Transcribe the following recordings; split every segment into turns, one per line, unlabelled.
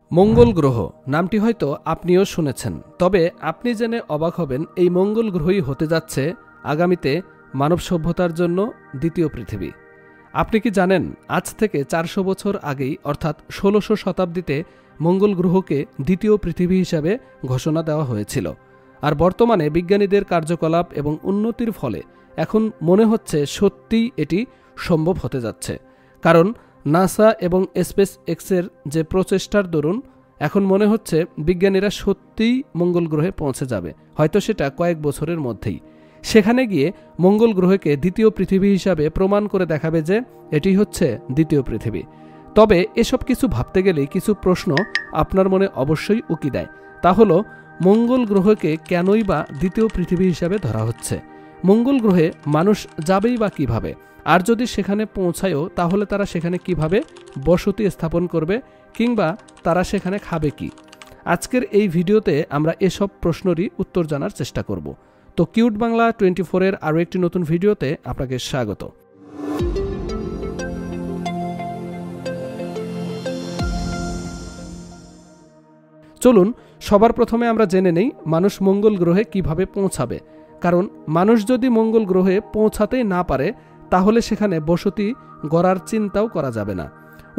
মঙ্গল গ্রহ নামটি হয়তো আপনিও শুনেছেন, তবে আপনি জেনে অবাক হবেন এই মঙ্গল গ্রহই হতে যাচ্ছে আগামীতে মানব সভ্যতার জন্য দ্বিতীয় পৃথিবী। আপনি কি জানেন আজ থেকে 400 বছর আগেই অর্থাৎ 1600 শতাব্দীতে মঙ্গল গ্রহকে দ্বিতীয় পৃথিবী হিসাবে ঘোষণা দেওয়া হয়েছিল। আর বর্তমানে বিজ্ঞানীদের কার্যকলাপ এবং উন্নতির ফলে এখন মনে হচ্ছে সত্যিই এটি সম্ভব হতে যাচ্ছে। কারণ নাসা এবং স্পেস এক্সের যে প্রচেষ্টার দরুন এখন মনে হচ্ছে বিজ্ঞানীরা সত্যিই মঙ্গল গ্রহে পৌঁছে যাবে, হয়তো সেটা কয়েক বছরের মধ্যেই। সেখানে গিয়ে মঙ্গল গ্রহকে দ্বিতীয় পৃথিবী হিসাবে প্রমাণ করে দেখাবে যে এটি হচ্ছে দ্বিতীয় পৃথিবী। তবে এসব কিছু ভাবতে গেলেই কিছু প্রশ্ন আপনার মনে অবশ্যই উকি দেয়। তা হলো, মঙ্গল গ্রহকে কেনই বা দ্বিতীয় পৃথিবী হিসাবে ধরা হচ্ছে? মঙ্গল গ্রহে মানুষ যাবেই বা কিভাবে? আর যদি সেখানে পৌঁছায়ও তাহলে তারা সেখানে কিভাবে বসতি স্থাপন করবে, কিংবা তারা সেখানে খাবে কি? আজকের এই ভিডিওতে আমরা এসব প্রশ্নেরই উত্তর জানার চেষ্টা করব। তো কিউট বাংলা 24-এর আরও একটি নতুন ভিডিওতে আপনাকে স্বাগত। চলুন সবার প্রথমে আমরা জেনে নেই মানুষ মঙ্গল গ্রহে কিভাবে পৌঁছাবে। কারণ মানুষ যদি মঙ্গল গ্রহে পৌঁছাতেই না পারে তাহলে সেখানে বসতি গড়ার চিন্তাও করা যাবে না।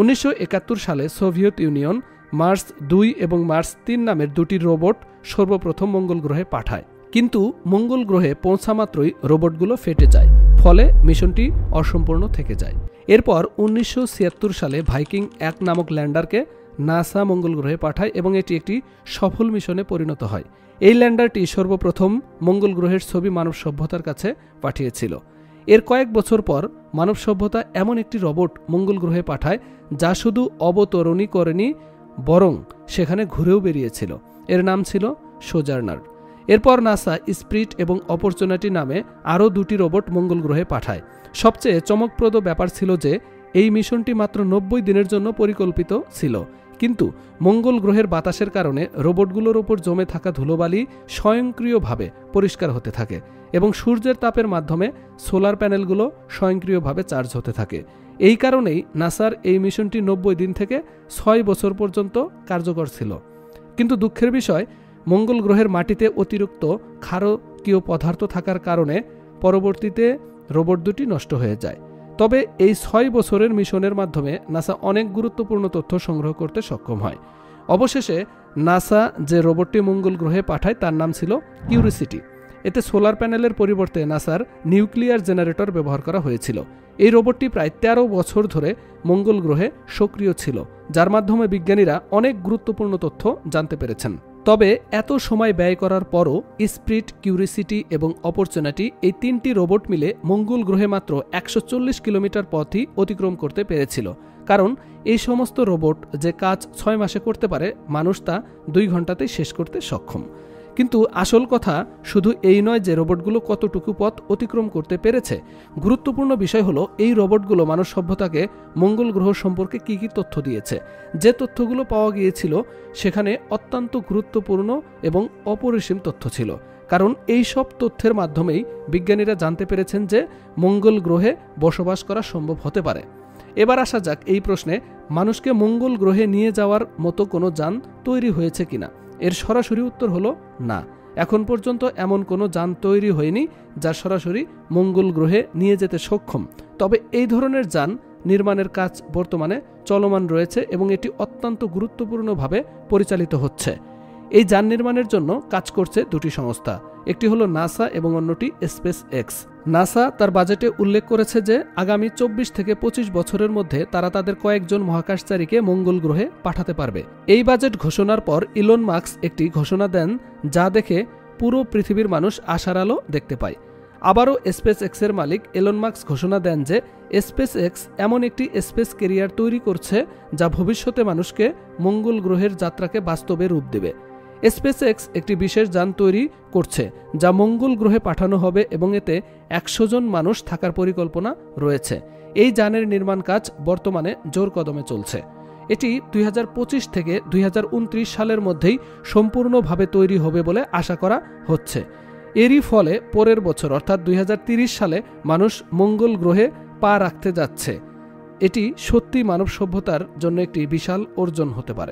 1971 সালে সোভিয়েত ইউনিয়ন মার্স 2 এবং মার্স 3 নামের দুটি রোবট সর্বপ্রথম মঙ্গল গ্রহে পাঠায়। কিন্তু মঙ্গল গ্রহে পৌঁছা মাত্রই রোবটগুলো ফেটে যায়, ফলে মিশনটি অসম্পূর্ণ থেকে যায়। এরপর 1976 সালে ভাইকিং 1 নামক ল্যান্ডারকে নাসা মঙ্গল গ্রহে পাঠায় এবং এটি একটি সফল মিশনে পরিণত হয়। এই ল্যান্ডারটি সর্বপ্রথম মঙ্গল গ্রহের ছবি মানব সভ্যতার কাছে পাঠিয়েছিল। এর কয়েক বছর পর মানব সভ্যতা এমন একটি রোবট মঙ্গল গ্রহে পাঠায় যা শুধু অবতরণই করেনি, বরং সেখানে ঘুরেও বেরিয়েছিল। এর নাম ছিল সোজার্নার। এরপর নাসা স্পিরিট এবং অপরচুনিটি নামে আরও দুটি রোবট মঙ্গল গ্রহে পাঠায়। সবচেয়ে চমকপ্রদ ব্যাপার ছিল যে এই মিশনটি মাত্র 90 দিনের জন্য পরিকল্পিত ছিল। কিন্তু মঙ্গল গ্রহের বাতাসের কারণে রোবটগুলোর ওপর জমে থাকা ধুলোবালি স্বয়ংক্রিয়ভাবে পরিষ্কার হতে থাকে এবং সূর্যের তাপের মাধ্যমে সোলার প্যানেলগুলো স্বয়ংক্রিয়ভাবে চার্জ হতে থাকে। এই কারণেই নাসার এই মিশনটি 90 দিন থেকে 6 বছর পর্যন্ত কার্যকর ছিল। কিন্তু দুঃখের বিষয়, মঙ্গল গ্রহের মাটিতে অতিরিক্ত ক্ষারকীয় পদার্থ থাকার কারণে পরবর্তীতে রোবট দুটি নষ্ট হয়ে যায়। তবে এই 6 বছরের মিশনের মাধ্যমে নাসা অনেক গুরুত্বপূর্ণ তথ্য সংগ্রহ করতে সক্ষম হয়। অবশেষে নাসা যে রোবটটি মঙ্গল গ্রহে পাঠায় তার নাম ছিল কিউরিসিটি। এতে সোলার প্যানেলের পরিবর্তে নাসার নিউক্লিয়ার জেনারেটর ব্যবহার করা হয়েছিল। এই রোবটটি প্রায় 13 বছর ধরে মঙ্গল গ্রহে সক্রিয় ছিল, যার মাধ্যমে বিজ্ঞানীরা অনেক গুরুত্বপূর্ণ তথ্য জানতে পেরেছেন। তবে এত সময় ব্যয় করার পরও স্পিরিট, কিউরিসিটি এবং অপরচুনিটি এই 3টি রোবট মিলে মঙ্গল গ্রহে মাত্র 140 কিলোমিটার পথই অতিক্রম করতে পেরেছিল। কারণ এই সমস্ত রোবট যে কাজ 6 মাসে করতে পারে, মানুষ তা 2 ঘন্টাতেই শেষ করতে সক্ষম। কিন্তু আসল কথা শুধু এই নয় যে রোবটগুলো কতটুকু পথ অতিক্রম করতে পেরেছে। গুরুত্বপূর্ণ বিষয় হলো এই রোবটগুলো মানব সভ্যতাকে মঙ্গল গ্রহ সম্পর্কে কী কী তথ্য দিয়েছে। যে তথ্যগুলো পাওয়া গিয়েছিল সেখানে অত্যন্ত গুরুত্বপূর্ণ এবং অপরিসীম তথ্য ছিল। কারণ এই সব তথ্যের মাধ্যমেই বিজ্ঞানীরা জানতে পেরেছেন যে মঙ্গল গ্রহে বসবাস করা সম্ভব হতে পারে। এবার আসা যাক এই প্রশ্নে, মানুষকে মঙ্গল গ্রহে নিয়ে যাওয়ার মতো কোনো যান তৈরি হয়েছে কিনা। এর সরাসরি উত্তর হলো না। এখন পর্যন্ত এমন কোনো যান তৈরি হয়নি যা সরাসরি মঙ্গল গ্রহে নিয়ে যেতে সক্ষম। তবে এই ধরনের যান নির্মাণের কাজ বর্তমানে চলমান রয়েছে এবং এটি অত্যন্ত গুরুত্বপূর্ণভাবে পরিচালিত হচ্ছে। এই যান নির্মাণের জন্য কাজ করছে দুটি সংস্থা, একটি হলো নাসা এবং অন্যটি স্পেস এক্স। নাসা তার বাজেটে উল্লেখ করেছে যে আগামী 24 থেকে 25 বছরের মধ্যে তারা তাদের কয়েকজন মহাকাশচারীকে মঙ্গল গ্রহে পাঠাতে পারবে। এই বাজেট ঘোষণার পর ইলন মাস্ক একটি ঘোষণা দেন যা দেখে পুরো পৃথিবীর মানুষ আশার আলো দেখতে পায়। আবারও স্পেস এক্সের মালিক এলন মাস্ক ঘোষণা দেন যে স্পেস এক্স এমন একটি স্পেস ক্যারিয়ার তৈরি করছে যা ভবিষ্যতে মানুষকে মঙ্গল গ্রহের যাত্রাকে বাস্তবে রূপ দেবে। স্পেস এক্স একটি বিশেষ যান তৈরি করছে যা মঙ্গল গ্রহে পাঠানো হবে এবং এতে 100 জন মানুষ থাকার পরিকল্পনা রয়েছে। এই যানের নির্মাণ কাজ বর্তমানে জোর কদমে চলছে। এটি 2025 থেকে 2029 সালের মধ্যেই সম্পূর্ণভাবে তৈরি হবে বলে আশা করা হচ্ছে। এরই ফলে পরের বছর অর্থাৎ 2030 সালে মানুষ মঙ্গল গ্রহে পা রাখতে যাচ্ছে। এটি সত্যি মানব সভ্যতার জন্য একটি বিশাল অর্জন হতে পারে।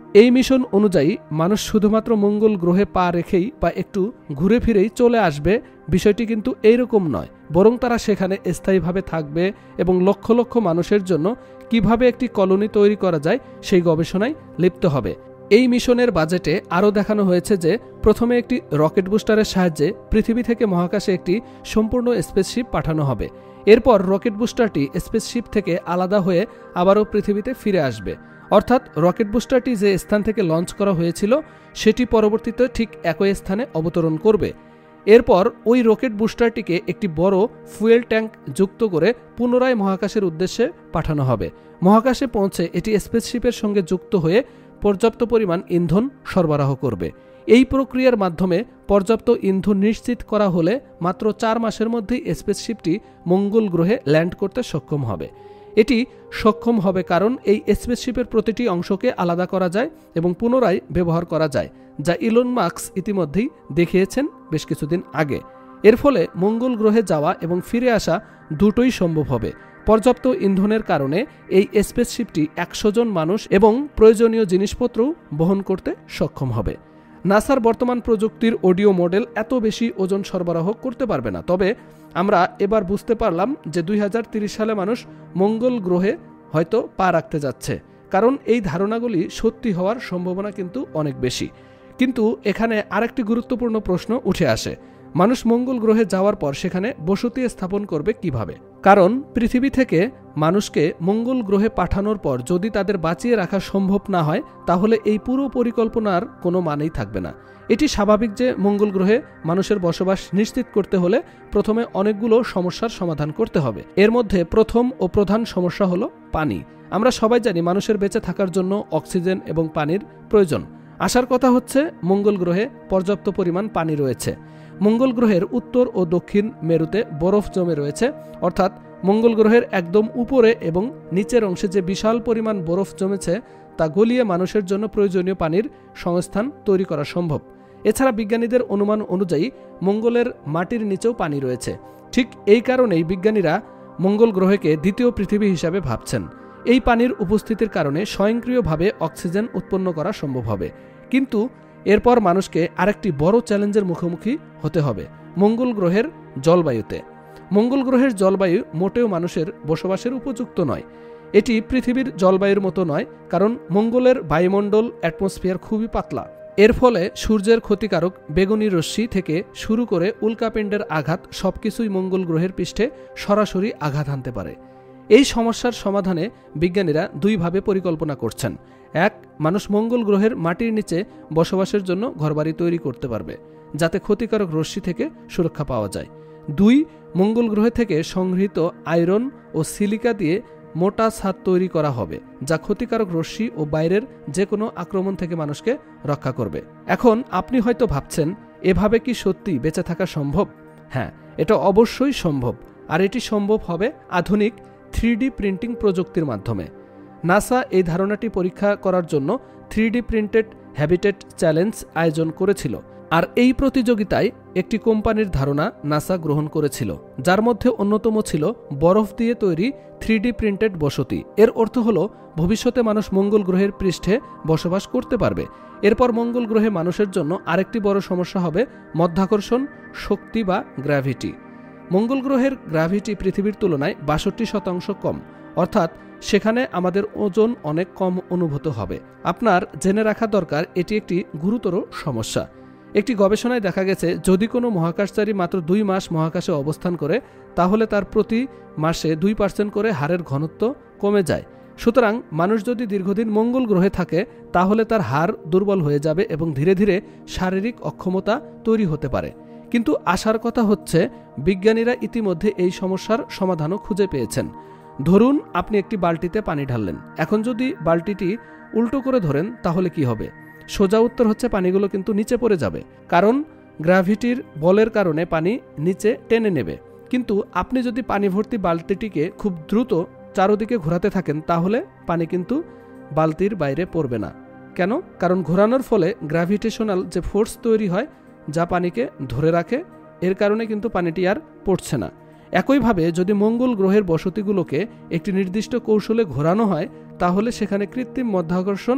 এই মিশন অনুযায়ী মানুষ শুধুমাত্র মঙ্গল গ্রহে পা রেখেই বা একটু ঘুরে ফিরেই চলে আসবে, বিষয়টি কিন্তু এইরকম নয়, বরং তারা সেখানে স্থায়ীভাবে থাকবে এবং লক্ষ লক্ষ মানুষের জন্য কিভাবে একটি কলোনি তৈরি করা যায় সেই গবেষণায় লিপ্ত হবে। এই মিশনের বাজেটে আরও দেখানো হয়েছে যে প্রথমে একটি রকেট বুস্টারের সাহায্যে পৃথিবী থেকে মহাকাশে একটি সম্পূর্ণ স্পেসশিপ পাঠানো হবে। এরপর রকেট বুস্টারটি স্পেসশিপ থেকে আলাদা হয়ে আবারও পৃথিবীতে ফিরে আসবে, অর্থাৎ রকেট বুস্টারটি যে স্থান থেকে লঞ্চ করা হয়েছিল সেটি পরবর্তীতে ঠিক একই স্থানে অবতরণ করবে। এরপর ওই রকেট বুস্টারটিকে একটি বড় ফুয়েল ট্যাঙ্ক যুক্ত করে পুনরায় মহাকাশের উদ্দেশ্যে পাঠানো হবে। মহাকাশে পৌঁছে এটি স্পেসশিপের সঙ্গে যুক্ত হয়ে পর্যাপ্ত পরিমাণ ইন্ধন সরবরাহ করবে। এই প্রক্রিয়ার মাধ্যমে পর্যাপ্ত ইন্ধন নিশ্চিত করা হলে মাত্র 4 মাসের মধ্যেই স্পেসশিপটি মঙ্গল গ্রহে ল্যান্ড করতে সক্ষম হবে। এটি সক্ষম হবে কারণ এই স্পেসশিপের প্রতিটি অংশকে আলাদা করা যায় এবং পুনরায় ব্যবহার করা যায়, যা ইলন মাস্ক ইতিমধ্যেই দেখিয়েছেন বেশ কিছুদিন আগে। এর ফলে মঙ্গল গ্রহে যাওয়া এবং ফিরে আসা দুটোই সম্ভব হবে। পর্যাপ্ত ইন্ধনের কারণে এই স্পেসশিপটি 100 জন মানুষ এবং প্রয়োজনীয় জিনিসপত্র বহন করতে সক্ষম হবে। নাসার বর্তমান প্রযুক্তির অডিও মডেল এত বেশি ওজন সরবরাহ করতে পারবে না, তবে আমরা এবার বুঝতে পারলাম যে 2030 সালে মানুষ মঙ্গল গ্রহে হয়তো পা রাখতে যাচ্ছে, কারণ এই ধারণাগুলি সত্যি হওয়ার সম্ভাবনা কিন্তু অনেক বেশি। কিন্তু এখানে আরেকটি গুরুত্বপূর্ণ প্রশ্ন উঠে আসে, মানুষ মঙ্গল গ্রহে যাওয়ার পর সেখানে বসতি স্থাপন করবে কিভাবে? কারণ পৃথিবী থেকে মানুষকে মঙ্গল গ্রহে পাঠানোর পর যদি তাদের বাঁচিয়ে রাখা সম্ভব না হয়, তাহলে এই পুরো পরিকল্পনার কোনো মানেই থাকবে না। এটি স্বাভাবিক যে মঙ্গল গ্রহে মানুষের বসবাস নিশ্চিত করতে হলে প্রথমে অনেকগুলো সমস্যার সমাধান করতে হবে। এর মধ্যে প্রথম ও প্রধান সমস্যা হলো পানি। আমরা সবাই জানি মানুষের বেঁচে থাকার জন্য অক্সিজেন এবং পানির প্রয়োজন। আসার কথা হচ্ছে মঙ্গল গ্রহে পর্যাপ্ত পরিমাণ পানি রয়েছে। মঙ্গল গ্রহের উত্তর ও দক্ষিণ মেরুতে বরফ জমে রয়েছে, অর্থাৎ মঙ্গল গ্রহের একদম উপরে এবং নিচের অংশে যে বিশাল পরিমাণ বরফ জমেছে তা গলিয়ে মানুষের জন্য প্রয়োজনীয় পানির সংস্থান তৈরি করা সম্ভব। এছাড়া বিজ্ঞানীদের অনুমান অনুযায়ী মঙ্গলের মাটির নিচেও পানি রয়েছে। ঠিক এই কারণেই বিজ্ঞানীরা মঙ্গল গ্রহকে দ্বিতীয় পৃথিবী হিসাবে ভাবছেন। এই পানির উপস্থিতির কারণে স্বয়ংক্রিয়ভাবে অক্সিজেন উৎপন্ন করা সম্ভব হবে। কিন্তু এরপর মানুষকে আরেকটি বড় চ্যালেঞ্জের মুখোমুখি হতে হবে, মঙ্গল গ্রহের জলবায়ুতে। মঙ্গল গ্রহের জলবায়ু মোটেও মানুষের বসবাসের উপযুক্ত নয়। এটি পৃথিবীর জলবায়ুর মতো নয়, কারণ মঙ্গলের বায়ুমণ্ডল অ্যাটমসফিয়ার খুবই পাতলা। এর ফলে সূর্যের ক্ষতিকারক বেগুনি রশ্মি থেকে শুরু করে উল্কাপিণ্ডের আঘাত সবকিছুই মঙ্গল গ্রহের পৃষ্ঠে সরাসরি আঘাত হানতে পারে। এই সমস্যার সমাধানে বিজ্ঞানীরা দুইভাবে পরিকল্পনা করছেন। এক, মানুষ মঙ্গল গ্রহের মাটির নিচে বসবাসের জন্য ঘরবাড়ি তৈরি করতে পারবে, যাতে ক্ষতিকারক রশ্মি থেকে সুরক্ষা পাওয়া যায়। 2, মঙ্গল গ্রহ থেকে সংগৃহীত আয়রন ও সিলিকা দিয়ে মোটা ছাদ তৈরি করা হবে, যা ক্ষতিকারক রশ্মি ও বাইরের যে কোনো আক্রমণ থেকে মানুষকে রক্ষা করবে। এখন আপনি হয়তো ভাবছেন, এভাবে কি সত্যি বেঁচে থাকা সম্ভব? হ্যাঁ, এটা অবশ্যই সম্ভব, আর এটি সম্ভব হবে আধুনিক 3D প্রিন্টিং প্রযুক্তির মাধ্যমে। নাসা এই ধারণাটি পরীক্ষা করার জন্য 3D প্রিন্টেড হ্যাবিটেট চ্যালেঞ্জ আয়োজন করেছিল, আর এই প্রতিযোগিতায় একটি কোম্পানির ধারণা নাসা গ্রহণ করেছিল, যার মধ্যে অন্যতম ছিল বরফ দিয়ে তৈরি 3D প্রিন্টেড বসতি। এর অর্থ হলো ভবিষ্যতে মানুষ মঙ্গল গ্রহের পৃষ্ঠে বসবাস করতে পারবে। এরপর মঙ্গল গ্রহে মানুষের জন্য আরেকটি বড় সমস্যা হবে মাধ্যাকর্ষণ শক্তি বা গ্র্যাভিটি। মঙ্গল গ্রহের গ্র্যাভিটি পৃথিবীর তুলনায় 62% কম, অর্থাৎ সেখানে আমাদের ওজন অনেক কম অনুভূত হবে। আপনার জেনে রাখা দরকার, এটি একটি গুরুতর সমস্যা। একটি গবেষণায় দেখা গেছে, যদি কোনো মহাকাশচারী মাত্র 2 মাস মহাকাশে অবস্থান করে, তাহলে তার প্রতি মাসে 2% করে হাড়ের ঘনত্ব কমে যায়। সুতরাং মানুষ যদি দীর্ঘদিন মঙ্গল গ্রহে থাকে, তাহলে তার হাড় দুর্বল হয়ে যাবে এবং ধীরে ধীরে শারীরিক অক্ষমতা তৈরি হতে পারে। কিন্তু আশার কথা হচ্ছে, বিজ্ঞানীরা ইতিমধ্যে এই সমস্যার সমাধানও খুঁজে পেয়েছেন। ধরুন আপনি একটি বালতিতে পানি ঢাললেন। এখন যদি বালতিটি উল্টো করে ধরেন, তাহলে কি হবে? সোজা উত্তর হচ্ছে পানিগুলো কিন্তু নিচে পড়ে যাবে, কারণ গ্র্যাভিটির বলের কারণে পানি নিচে টেনে নেবে। কিন্তু আপনি যদি পানি ভর্তি বালতিটিকে খুব দ্রুত চারদিকে ঘোরাতে থাকেন, তাহলে পানি কিন্তু বালতির বাইরে পড়বে না। কেন? কারণ ঘোরানোর ফলে গ্র্যাভিটেশনাল যে ফোর্স তৈরি হয়, যা পানিকে ধরে রাখে, এর কারণে কিন্তু পানিটি আর পড়ছে না। একইভাবে যদি মঙ্গল গ্রহের বসতিগুলোকে একটি নির্দিষ্ট কৌশলে ঘোরানো হয়, তাহলে সেখানে কৃত্রিম মাধ্যাকর্ষণ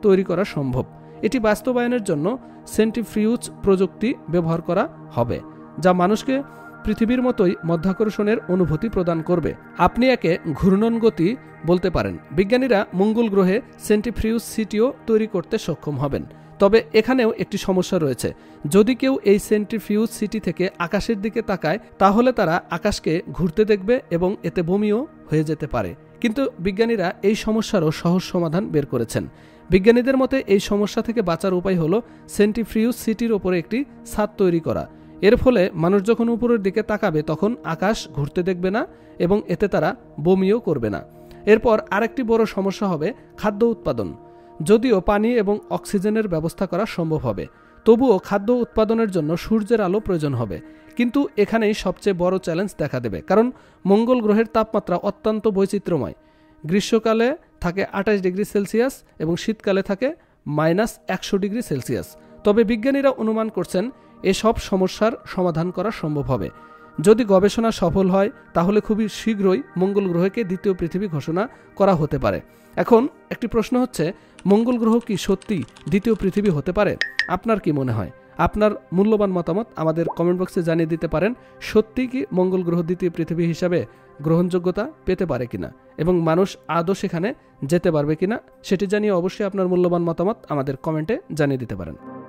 তৈরি করা সম্ভব। এটি বাস্তবায়নের জন্য সেন্ট্রিফিউজ প্রযুক্তি ব্যবহার করা হবে, যা মানুষকে পৃথিবীর মতোই মধ্যাকর্ষণের অনুভূতি প্রদান করবে। আপনি একে ঘূর্ণন গতি বলতে পারেন। বিজ্ঞানীরা মঙ্গল গ্রহে সেন্ট্রিফিউজ সিটিও তৈরি করতে সক্ষম হবেন। তবে এখানেও একটি সমস্যা রয়েছে। যদি কেউ এই সেন্ট্রিফিউজ সিটি থেকে আকাশের দিকে তাকায়, তাহলে তারা আকাশকে ঘুরতে দেখবে এবং এতে বমিও হয়ে যেতে পারে। কিন্তু বিজ্ঞানীরা এই সমস্যারও সহজ সমাধান বের করেছেন। বিজ্ঞানীদের মতে এই সমস্যা থেকে বাঁচার উপায় হলো সেন্ট্রিফিউজ সিটির ওপরে একটি ছাদ তৈরি করা। এর ফলে মানুষ যখন উপরের দিকে তাকাবে তখন আকাশ ঘুরতে দেখবে না এবং এতে তারা বমিও করবে না। এরপর আরেকটি বড় সমস্যা হবে খাদ্য উৎপাদন। যদিও পানি এবং অক্সিজেনের ব্যবস্থা করা সম্ভব হবে, তবুও খাদ্য উৎপাদনের জন্য সূর্যের আলো প্রয়োজন হবে। কিন্তু এখানেই সবচেয়ে বড় চ্যালেঞ্জ দেখা দেবে, কারণ মঙ্গল গ্রহের তাপমাত্রা অত্যন্ত বৈচিত্র্যময়। গ্রীষ্মকালে থাকে 28 ডিগ্রি সেলসিয়াস এবং শীতকালে থাকে -100 ডিগ্রি সেলসিয়াস। তবে বিজ্ঞানীরা অনুমান করছেন এসব সমস্যার সমাধান করা সম্ভব হবে। যদি গবেষণা সফল হয় তাহলে খুবই শীঘ্রই মঙ্গল গ্রহকে দ্বিতীয় পৃথিবী ঘোষণা করা হতে পারে। এখন একটি প্রশ্ন হচ্ছে, মঙ্গল গ্রহ কি সত্যি দ্বিতীয় পৃথিবী হতে পারে? আপনার কি মনে হয়? আপনার মূল্যবান মতামত আমাদের কমেন্ট বক্সে জানিয়ে দিতে পারেন। সত্যি কি মঙ্গল গ্রহ দ্বিতীয় পৃথিবী হিসাবে গ্রহণযোগ্যতা পেতে পারে কিনা এবং মানুষ আদৌ সেখানে যেতে পারবে কিনা, সেটি জানিয়ে অবশ্যই আপনার মূল্যবান মতামত আমাদের কমেন্টে জানিয়ে দিতে পারেন।